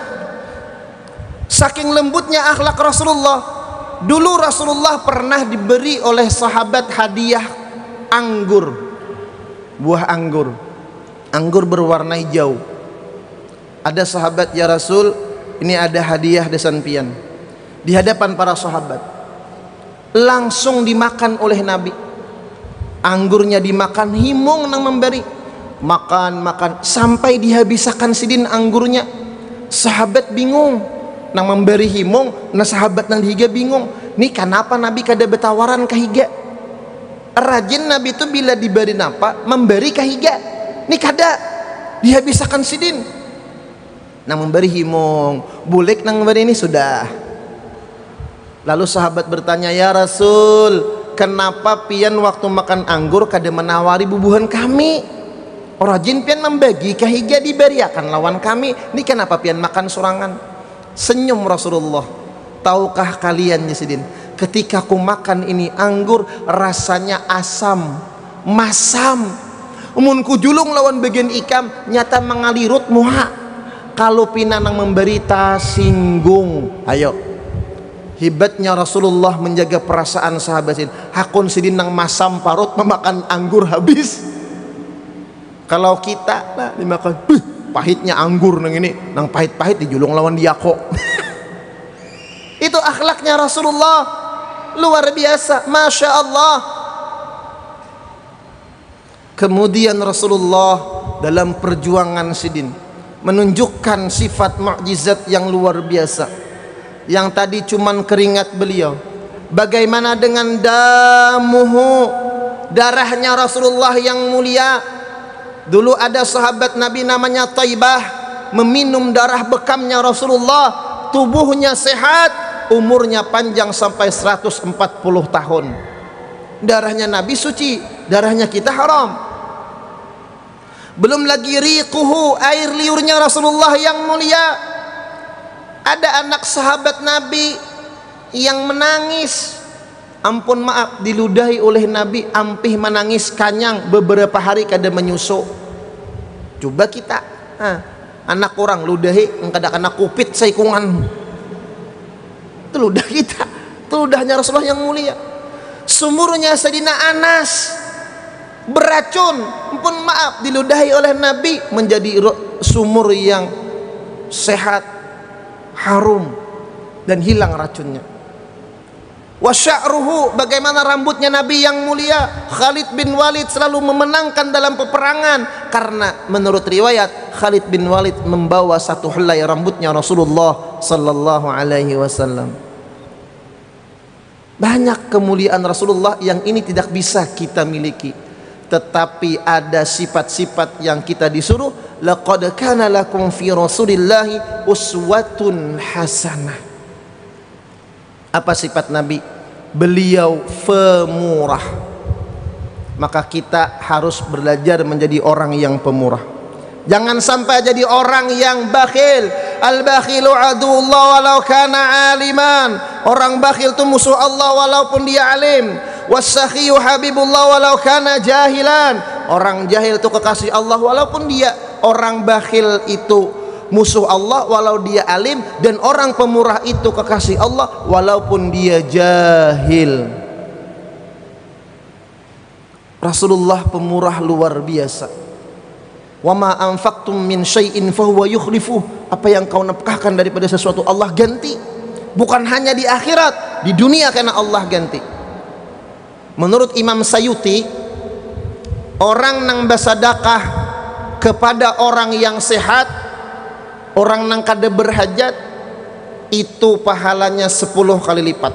Saking lembutnya akhlak Rasulullah, dulu Rasulullah pernah diberi oleh sahabat hadiah anggur, buah anggur berwarna hijau. Ada sahabat, ya Rasul, ini ada hadiah desan pian. Di hadapan para sahabat langsung dimakan oleh Nabi. Anggurnya dimakan, himung nang memberi, makan sampai dihabisakan sidin anggurnya. Sahabat bingung, nang memberi himung, nah sahabat nang dihiga bingung, nih kenapa Nabi kada betawaran kahiga? Rajin Nabi itu bila diberi napa memberi kahiga, nih kada dihabisakan sidin. Nang memberi himung, bulik nang memberi ini sudah. Lalu sahabat bertanya, ya Rasul, kenapa pian waktu makan anggur kada menawari bubuhan kami? Rajin pian membagi kahiga diberi akan lawan kami, ini kenapa pian makan sorangan? Senyum Rasulullah, tahukah kalian Yesidin, ketika ku makan ini anggur rasanya asam, masam, Umun kujulung lawan bagian ikam nyata mengalirut muha. Kalau pinanang memberita singgung. Ayo. Hebatnya Rasulullah menjaga perasaan sahabat ini. Hakun sidin nang masam parut memakan anggur habis. Kalau kita nah, dimakan pahitnya anggur nang ini, nang pahit-pahit dijulung lawan diako. Itu akhlaknya Rasulullah luar biasa, masya Allah. Kemudian Rasulullah dalam perjuangan sidin menunjukkan sifat mukjizat yang luar biasa. Yang tadi cuman keringat beliau. Bagaimana dengan damuhu, darahnya Rasulullah yang mulia. Dulu ada sahabat Nabi namanya Taibah, meminum darah bekamnya Rasulullah, tubuhnya sehat, umurnya panjang sampai 140 tahun. Darahnya Nabi suci, darahnya kita haram. Belum lagi riquhu, air liurnya Rasulullah yang mulia. Ada anak sahabat Nabi yang menangis, ampun maaf, diludahi oleh Nabi, ampih menangis kanyang beberapa hari kada menyusu. Coba kita anak orang ludahi engkada kena kupit saikungan. Itu ludah kita, itu ludahnya Rasulullah yang mulia. Sumurnya Sayyidina Anas beracun, ampun maaf, diludahi oleh Nabi menjadi sumur yang sehat, harum dan hilang racunnya. Wa sya'ruhu, bagaimana rambutnya Nabi yang mulia. Khalid bin Walid selalu memenangkan dalam peperangan karena menurut riwayat Khalid bin Walid membawa satu helai rambutnya Rasulullah sallallahu alaihi wasallam. Banyak kemuliaan Rasulullah yang ini tidak bisa kita miliki, tetapi ada sifat-sifat yang kita disuruh. Laqad kana lakum fi Rasulillahi uswatun hasanah. Apa sifat Nabi? Beliau pemurah. Maka kita harus belajar menjadi orang yang pemurah. Jangan sampai jadi orang yang bakhil. Al-bakhilu aduullah walau kana aliman. Orang bakhil itu musuh Allah walaupun dia alim. Was-sakhiyu habibullah walau kana jahilan. Orang jahil itu kekasih Allah walaupun dia orang bakhil itu musuh Allah walau dia alim, dan orang pemurah itu kekasih Allah walaupun dia jahil. Rasulullah pemurah luar biasa. Wa ma anfaqtum min syai'in fahuwa yukhlifuh. Apa yang kau nafkahkan daripada sesuatu Allah ganti. Bukan hanya di akhirat, di dunia karena Allah ganti. Menurut Imam Sayuti, orang nang bersedekah kepada orang yang sehat, orang nang kada berhajat, itu pahalanya 10 kali lipat.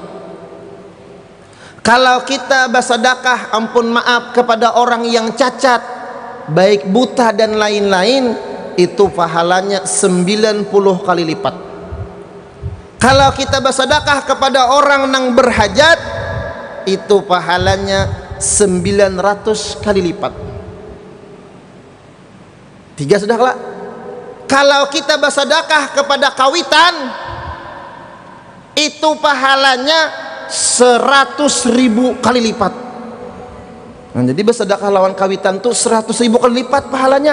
Kalau kita bersedekah, ampun maaf, kepada orang yang cacat, baik buta dan lain-lain, itu pahalanya 90 kali lipat. Kalau kita bersedekah kepada orang nang berhajat, itu pahalanya 900 kali lipat. 3 sudah lah. Kalau kita bersedekah kepada kawitan, itu pahalanya 100.000 kali lipat. Nah, jadi bersedekah lawan kawitan tuh 100.000 kali lipat pahalanya.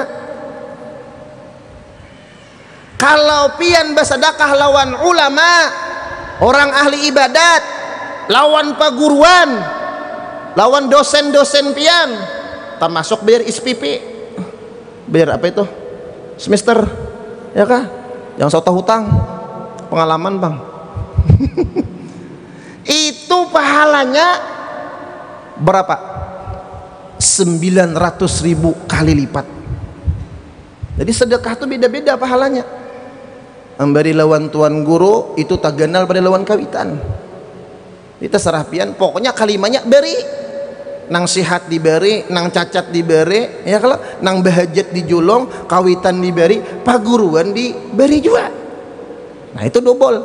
Kalau pian bersedekah lawan ulama, orang ahli ibadat, lawan paguruan, lawan dosen-dosen pian, termasuk bayar SPP, bayar apa itu? Semester, ya kah? Yang sota hutang, pengalaman bang. Itu pahalanya berapa? 900.000 kali lipat. Jadi sedekah itu beda-beda pahalanya. Memberi lawan tuan guru itu tak ganal pada lawan kawitan. Kita serapian, pokoknya kalimanya beri. Nang sihat diberi, nang cacat diberi, ya kalau nang bahajat dijulung, kawitan diberi, paguruan diberi juga. Nah itu double.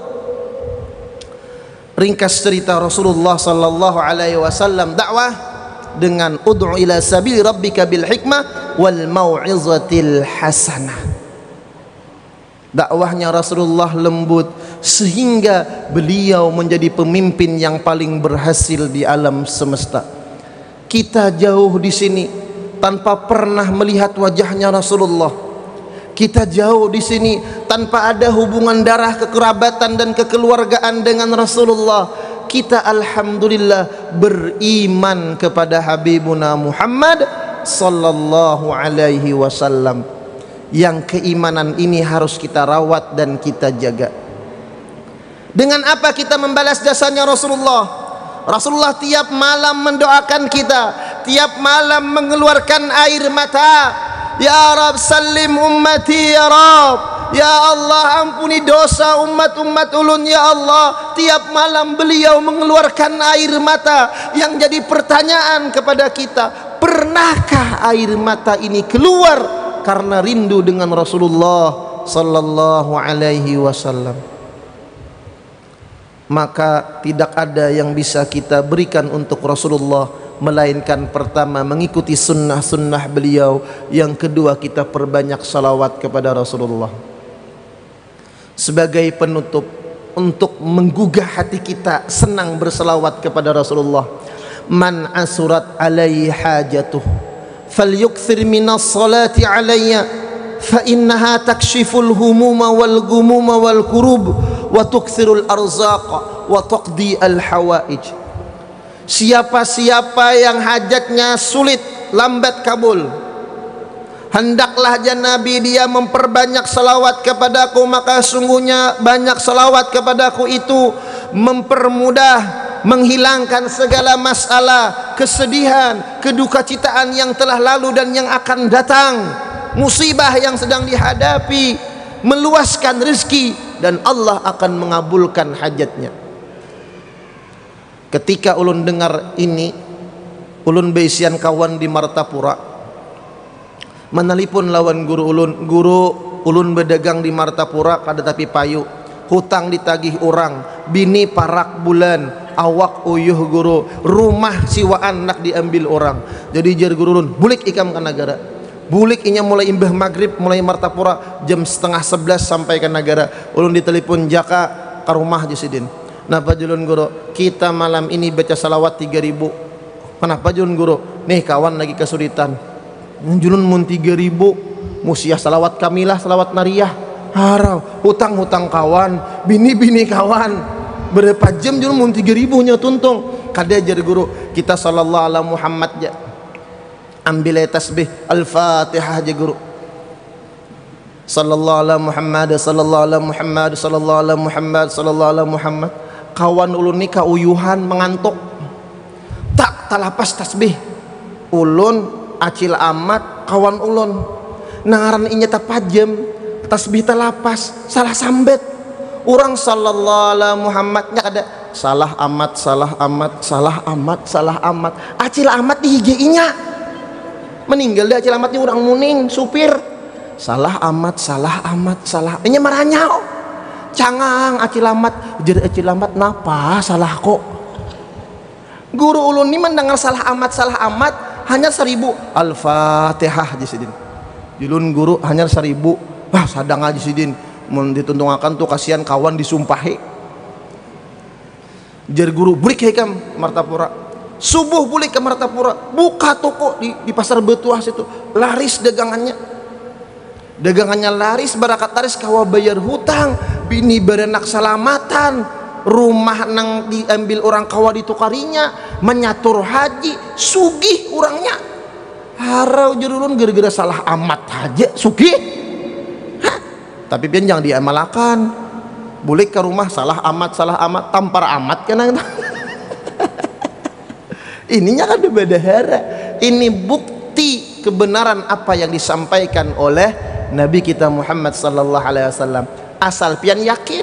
Ringkas cerita Rasulullah sallallahu alaihi wasallam dakwah dengan ud'u ila sabili rabbika bil hikmah wal mau'izatil hasanah. Dakwahnya Rasulullah lembut sehingga beliau menjadi pemimpin yang paling berhasil di alam semesta. Kita jauh di sini tanpa pernah melihat wajahnya Rasulullah. Kita jauh di sini tanpa ada hubungan darah, kekerabatan dan kekeluargaan dengan Rasulullah. Kita alhamdulillah beriman kepada Habibuna Muhammad sallallahu alaihi wasallam. Yang keimanan ini harus kita rawat dan kita jaga. Dengan apa kita membalas jasanya Rasulullah? Rasulullah tiap malam mendoakan kita, tiap malam mengeluarkan air mata. Ya Rab salim ummati ya Rab, ya Allah ampuni dosa umat-umat ulun ya Allah. Tiap malam beliau mengeluarkan air mata. Yang jadi pertanyaan kepada kita, pernahkah air mata ini keluar karena rindu dengan Rasulullah sallallahu alaihi wasallam? Maka tidak ada yang bisa kita berikan untuk Rasulullah melainkan pertama mengikuti sunnah-sunnah beliau, yang kedua kita perbanyak salawat kepada Rasulullah. Sebagai penutup, untuk menggugah hati kita senang berselawat kepada Rasulullah, man asurat alaihi hajatuh falyukthir minas salati alayya fa innaha takshiful humuma wal gumuma wal kurub wa tukthirul arzaqa wa taqdi al hawaij. Siapa-siapa yang hajatnya sulit, lambat kabul, hendaklah ya Nabi dia memperbanyak salawat kepadaku, maka sungguhnya banyak salawat kepadaku itu mempermudah, menghilangkan segala masalah, kesedihan, kedukacitaan yang telah lalu dan yang akan datang, musibah yang sedang dihadapi, meluaskan rezeki, dan Allah akan mengabulkan hajatnya. Ketika ulun dengar ini, ulun beisian kawan di Martapura, menelpon lawan guru ulun berdagang di Martapura kada tapi payu, hutang ditagih orang, bini parak bulan, awak uyuh guru, rumah siwaan nak diambil orang. Jadi jar guru ulun, bulik ikam ke negara, bulik inya mulai imbah maghrib, mulai Martapura jam 10:30 sampai ke negara. Ulun ditelepon jaka ke rumah Jasidin. Kenapa julun guru? Kita malam ini baca salawat 3000. Kenapa julun guru? Nih kawan lagi kesulitan. Julun mun 3000, musiah salawat kamilah, salawat nariyah. Harau, hutang-hutang kawan, bini-bini kawan. Berapa jam julun mun 3000 nya tuntung. Kada jar guru, kita sallallahu ala Muhammad ja. Ambil tasbih Al-Fatihah aja guru. Sallallahu ala Muhammad, sallallahu ala Muhammad, sallallahu ala Muhammad, sallallahu ala Muhammad. Kawan ulun ni kauyuhan mengantuk, tak talapas tasbih. Ulun acil amat kawan ulun nangaran inya tapajem tasbih talapas salah sambet. Orang sallallahu ala Muhammadnya kada salah amat, salah amat, salah amat, salah amat. Acil amat di hijainya meninggal deh, acil amatnya orang muning supir. Salah amat, salah amat, salah inya marahnya cangang acil amat, jadi acil amat napa salah kok. Guru ulun ni mendengar salah amat hanya 1000 Al-Fatihah Jasidin. Julun guru hanya 1000. Wah sadang aja Jasidin, mun dituntungakan tuh kasihan kawan disumpahi. Jar guru bulik hekam Martapura, subuh bulik ke Martapura, buka toko di pasar Betuah situ, laris dagangannya laris, barakat laris, kawa bayar hutang, bini berenak selamatan, rumah nang diambil orang kawa ditukarinya, menyatur haji, sugih orangnya. Harau jerulun gara-gara salah amat aja sugih. Hah? Tapi pian jangan diamalkan. Bulik ke rumah salah amat, tampar amat kan. Ininya kan bedahara. Ini bukti kebenaran apa yang disampaikan oleh Nabi kita Muhammad sallallahu alaihi wasallam. Asal pian yakin.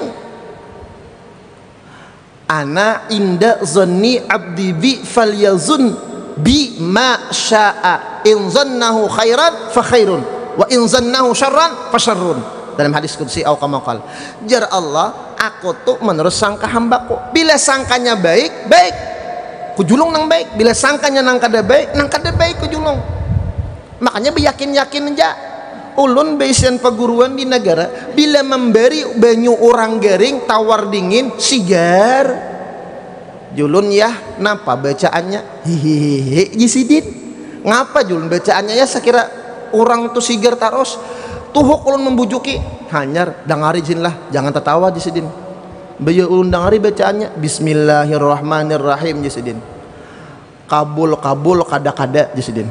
Ana inda zanni abdi bi falyazun bi ma syaa. In zannahu khairan fa khairun wa in zannahu syarran fa syarrun. Dalam hadis qudsi au kama qala. Jar Allah, aku tuh menurut sangka hambaku. Bila sangkanya baik, baik. Kujulung nang baik. Bila sangkanya nang kada baik kujulung. Makanya beyakin-yakin aja. Ulun beisian peguruan di negara, bila memberi banyu orang garing tawar dingin sigar. Julun ya napa bacaannya hihihi Jasidin Ngapa Jul bacaannya ya sekira orang tuh sigar taros tuhuk ulun membujuki hanyar dangari jin lah jangan tertawa jisidin bayu ulun dangari bacaannya bismillahirrahmanirrahim jisidin kabul kada jisidin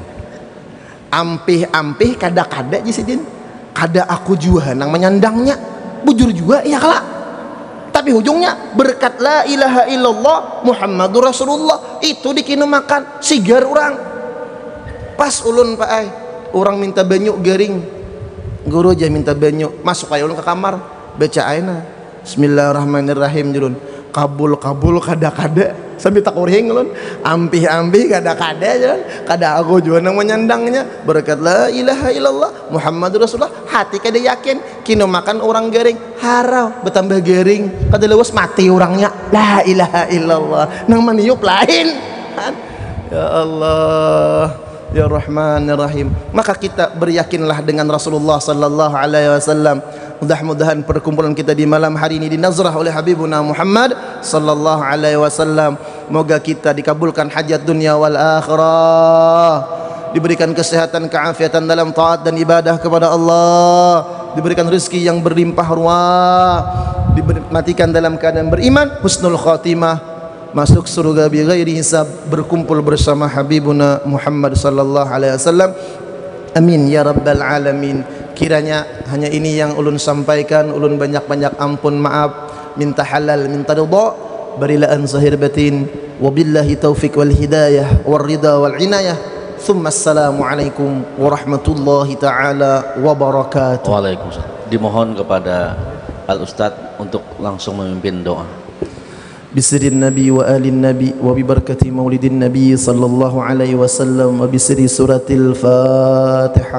ampih kada jisidin kada aku juga nang menyandangnya bujur juga ya kalak tapi ujungnya berkat la ilaha illallah Muhammadur Rasulullah itu dikinu makan sigar orang pas ulun pak ay orang minta banyu garing guru aja minta banyu masuk aja ulun ke kamar baca aina bismillahirrahmanirrahim julun kabul kada sambil tak uring ulun ampih kada julun kada aku juga nang menyandangnya berkat la ilaha illallah Muhammadur Rasulullah hati kada yakin kino makan orang garing harau bertambah garing kada lewas mati orangnya la ilaha illallah nang maniup lain ya Allah ya Rahman ya Rahim. Maka kita beryakinlah dengan Rasulullah sallallahu alaihi wasallam. Mudah-mudahan perkumpulan kita di malam hari ini dinazrah oleh Habibuna Muhammad sallallahu alaihi wasallam. Moga kita dikabulkan hajat dunia wal akhirah. Diberikan kesehatan, keafiatan dalam taat dan ibadah kepada Allah. Diberikan rezeki yang berlimpah ruah. Dimatikan dalam keadaan beriman, husnul khatimah. Masuk surga bi ghairi hisab berkumpul bersama Habibuna Muhammad sallallahu alaihi wasallam. Amin ya rabbal alamin. Kiranya hanya ini yang ulun sampaikan, ulun banyak-banyak ampun maaf, minta halal, minta ridha, barilaan zahir batin. Wabillahi taufik wal hidayah wal ridha wal inayah. Thumma assalamu alaikum warahmatullahi taala wabarakatuh. Waalaikumsalam. Dimohon kepada Al Ustadz untuk langsung memimpin doa. بسر النبي وآل النبي وببركة مولد النبي صلى الله عليه وسلم وبسر سورة الفاتحة.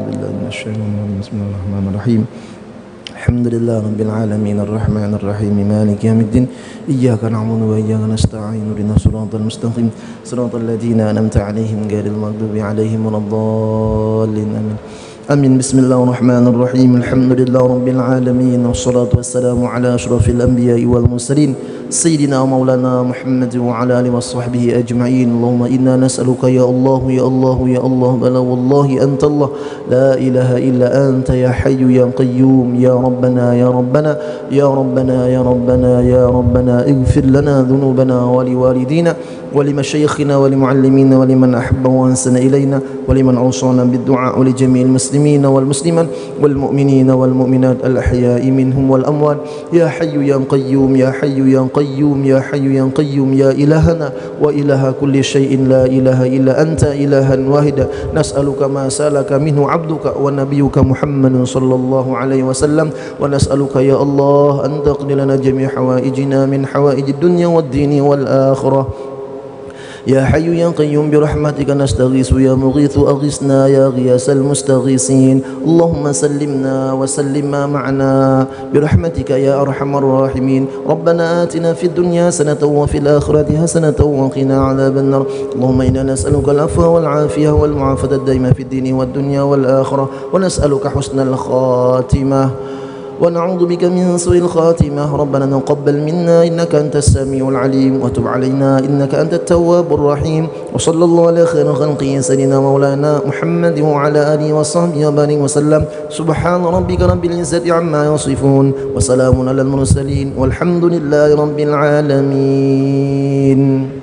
بسم الله الرحمن الرحيم. الحمد لله رب العالمين الرحمن الرحيم مالك يوم الدين إياك نعبد وإياك نستعين اهدنا الصراط المستقيم صراط الذين أنعمت عليهم غير المغضوب عليهم ولا الضالين آمين. Amin. Bismillahirrahmanirrahim. Alhamdulillah rabbil alamin wassalatu wassalamu ala asyrafil anbiya'i wal mursalin sayyidina wa maulana Muhammad wa ala alihi washabbihi ajma'in. Allahumma inna nas'aluka ya Allah ya Allah ya Allah bala wallahi anta Allah la ilaha illa anta ya hayyu ya qayyum ya rabbana ya rabbana ya rabbana ya rabbana ya rabbana ighfir lana dhunubana wa liwalidina ولمشايخنا ولمعلمينا ولمن أحب وأنسن إلينا ولمن أوصانا بالدعاء ولجميع المسلمين والمسلمات والمؤمنين والمؤمنات الأحياء منهم والأموات يا حي يا قيوم يا حي يا قيوم يا حي يا قيوم يا إلهنا وإله كل شيء لا إله إلا أنت إلها واحدا نسألك ما سألك منه عبدك ونبيك محمد صلى الله عليه وسلم ونسألك يا الله أن تقضي لنا جميع حوائجنا من حوائج الدنيا والدين والآخرة. يا حي يا قيوم برحمتك نستغيث يا مغيث أغثنا يا غياث المستغيثين اللهم سلمنا وسلم ما معنا برحمتك يا أرحم الراحمين. ربنا آتنا في الدنيا حسنة وفي الآخرة حسنة وقنا عذاب النار. اللهم إنا نسألك العفو والعافية والمعافاة الدائمة في الدين والدنيا والآخرة ونسألك حسن الخاتمة ونعوذ بك من سوء الخاتمة. ربنا تقبل منا إنك أنت السميع العليم وتب علينا إنك أنت التواب الرحيم. وصلى الله على خير خلقه سيدنا مولانا محمد وعلى آله وصحبه وبارك وسلم. سبحان ربك رب العزة عما يصفون وسلام على المرسلين والحمد لله رب العالمين.